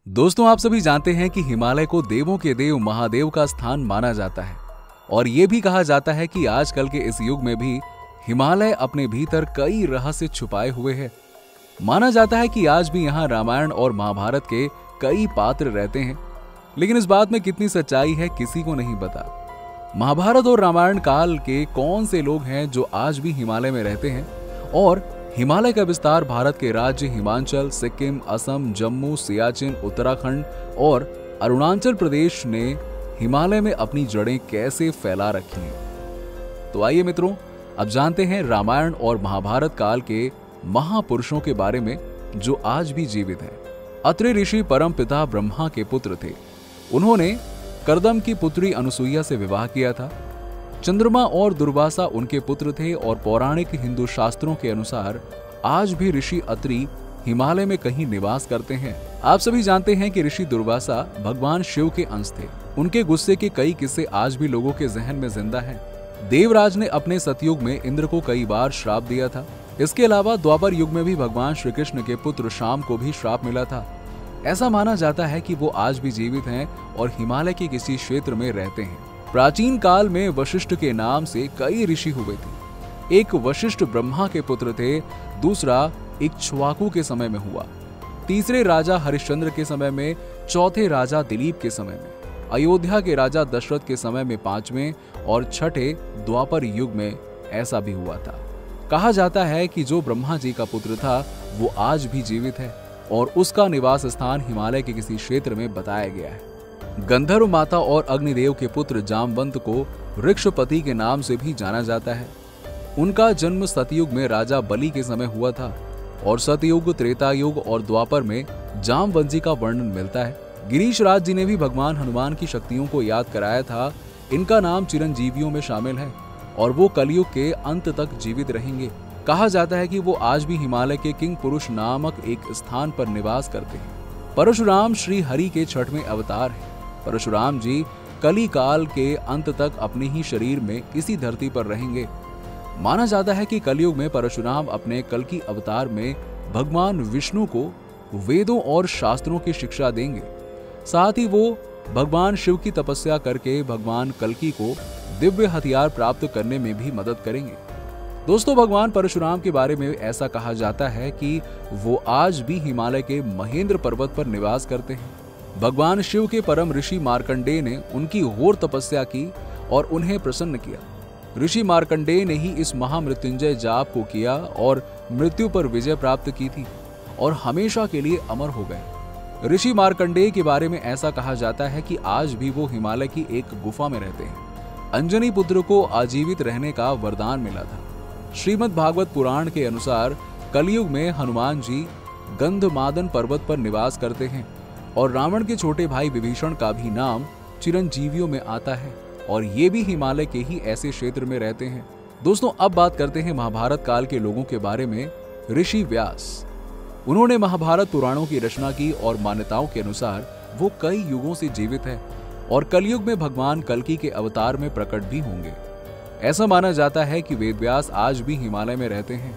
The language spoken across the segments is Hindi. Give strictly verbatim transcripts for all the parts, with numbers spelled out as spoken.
दोस्तों, आप सभी जानते हैं कि हिमालय को देवों के देव महादेव का स्थान माना जाता है और ये भी कहा जाता है कि आजकल के इस युग में भी हिमालय अपने भीतर कई रहस्य छुपाए हुए है। माना जाता है कि आज भी यहाँ रामायण और महाभारत के कई पात्र रहते हैं, लेकिन इस बात में कितनी सच्चाई है किसी को नहीं पता। महाभारत और रामायण काल के कौन से लोग हैं जो आज भी हिमालय में रहते हैं और हिमालय का विस्तार भारत के राज्य हिमाचल, सिक्किम, असम, जम्मू, सियाचिन, उत्तराखंड और अरुणाचल प्रदेश ने हिमालय में अपनी जड़ें कैसे फैला रखी हैं। तो आइए मित्रों, अब जानते हैं रामायण और महाभारत काल के महापुरुषों के बारे में जो आज भी जीवित हैं। अत्रि ऋषि परम पिता ब्रह्मा के पुत्र थे। उन्होंने कर्दम की पुत्री अनुसुईया से विवाह किया था। चंद्रमा और दुर्वासा उनके पुत्र थे और पौराणिक हिंदू शास्त्रों के अनुसार आज भी ऋषि अत्रि हिमालय में कहीं निवास करते हैं। आप सभी जानते हैं कि ऋषि दुर्वासा भगवान शिव के अंश थे। उनके गुस्से के कई किस्से आज भी लोगों के जहन में जिंदा हैं। देवराज ने अपने सतयुग में इंद्र को कई बार श्राप दिया था। इसके अलावा द्वापर युग में भी भगवान श्री कृष्ण के पुत्र शाम को भी श्राप मिला था। ऐसा माना जाता है कि वो आज भी जीवित हैं और हिमालय के किसी क्षेत्र में रहते हैं। प्राचीन काल में वशिष्ठ के नाम से कई ऋषि हुए थे। एक वशिष्ठ ब्रह्मा के पुत्र थे, दूसरा इक्ष्वाकु के समय में हुआ, तीसरे राजा हरिश्चंद्र के समय में, चौथे राजा दिलीप के समय में, अयोध्या के राजा दशरथ के समय में पांचवें और छठे द्वापर युग में ऐसा भी हुआ था। कहा जाता है कि जो ब्रह्मा जी का पुत्र था वो आज भी जीवित है और उसका निवास स्थान हिमालय के किसी क्षेत्र में बताया गया है। गंधर्व माता और अग्निदेव के पुत्र जामवंत को वृक्षपति के नाम से भी जाना जाता है। उनका जन्म सतयुग में राजा बलि के समय हुआ था और सतयुग, त्रेता युग और द्वापर में जामवंत जी का वर्णन मिलता है। गिरीश राज जी ने भी भगवान हनुमान की शक्तियों को याद कराया था। इनका नाम चिरंजीवियों में शामिल है और वो कलयुग के अंत तक जीवित रहेंगे। कहा जाता है कि वो आज भी हिमालय के किंग पुरुष नामक एक स्थान पर निवास करते हैं। परशुराम श्री हरि के छठवें अवतार हैं। परशुराम जी कली काल के अंत तक अपने ही शरीर में इसी धरती पर रहेंगे। माना जाता है कि कलयुग में परशुराम अपने कल्कि अवतार में भगवान विष्णु को वेदों और शास्त्रों की शिक्षा देंगे। साथ ही वो भगवान शिव की तपस्या करके भगवान कल्कि को दिव्य हथियार प्राप्त करने में भी मदद करेंगे। दोस्तों, भगवान परशुराम के बारे में ऐसा कहा जाता है कि वो आज भी हिमालय के महेंद्र पर्वत पर निवास करते हैं। भगवान शिव के परम ऋषि मार्कंडेय ने उनकी घोर तपस्या की और उन्हें प्रसन्न किया। ऋषि मार्कंडेय ने ही इस महामृत्युंजय जाप को किया और मृत्यु पर विजय प्राप्त की थी और हमेशा के लिए अमर हो गए। ऋषि मार्कंडेय के बारे में ऐसा कहा जाता है कि आज भी वो हिमालय की एक गुफा में रहते हैं। अंजनी पुत्र को आजीवित रहने का वरदान मिला था। श्रीमद् भागवत पुराण के अनुसार कलयुग में हनुमान जी गंधमादन पर्वत पर निवास करते हैं और रावण के छोटे भाई विभीषण का भी नाम चिरंजीवियों में आता है और ये भी हिमालय के ही ऐसे क्षेत्र में रहते हैं। दोस्तों, अब बात करते हैं महाभारत काल के लोगों के बारे में। ऋषि व्यास, उन्होंने महाभारत पुराणों की रचना की और मान्यताओं के अनुसार वो कई युगों से जीवित है और कलयुग में भगवान कल्कि के अवतार में प्रकट भी होंगे। ऐसा माना जाता है कि वेदव्यास आज भी हिमालय में रहते हैं।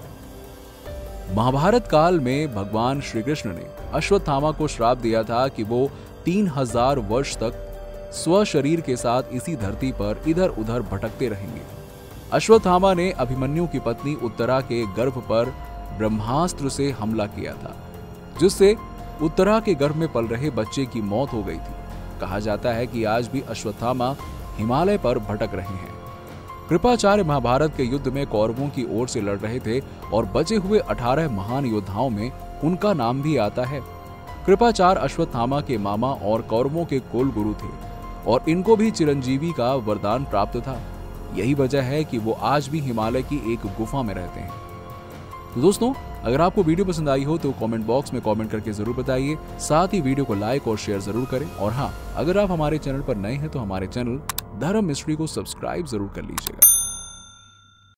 महाभारत काल में भगवान श्री कृष्ण ने अश्वत्थामा को श्राप दिया था कि वो तीन हजार वर्ष तक स्व शरीर के साथ इसी धरती पर इधर उधर भटकते रहेंगे। अश्वत्थामा ने अभिमन्यु की पत्नी उत्तरा के गर्भ पर ब्रह्मास्त्र से हमला किया था, जिससे उत्तरा के गर्भ में पल रहे बच्चे की मौत हो गई थी। कहा जाता है कि आज भी अश्वत्थामा हिमालय पर भटक रहे हैं। कृपाचार्य महाभारत के युद्ध में कौरवों की ओर से लड़ रहे थे और बचे हुए अठारह महान योद्धाओं में उनका नाम भी आता है। कृपाचार्य अश्वत्थामा के मामा और कौरवों के कुल गुरु थे और इनको भी चिरंजीवी का वरदान प्राप्त था। यही वजह है कि वो आज भी हिमालय की एक गुफा में रहते हैं। तो दोस्तों, अगर आपको वीडियो पसंद आई हो तो कमेंट बॉक्स में कमेंट करके जरूर बताइए। साथ ही वीडियो को लाइक और शेयर जरूर करें और हाँ, अगर आप हमारे चैनल पर नए हैं तो हमारे चैनल धर्म मिस्ट्री को सब्सक्राइब जरूर कर लीजिएगा।